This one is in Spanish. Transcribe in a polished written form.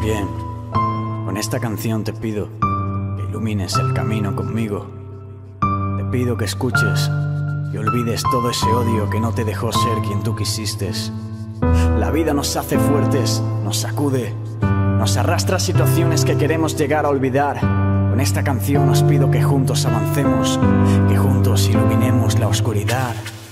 Bien, con esta canción te pido que ilumines el camino conmigo. Te pido que escuches y olvides todo ese odio que no te dejó ser quien tú quisiste. La vida nos hace fuertes, nos sacude, nos arrastra a situaciones que queremos llegar a olvidar. Con esta canción os pido que juntos avancemos, que juntos iluminemos la oscuridad.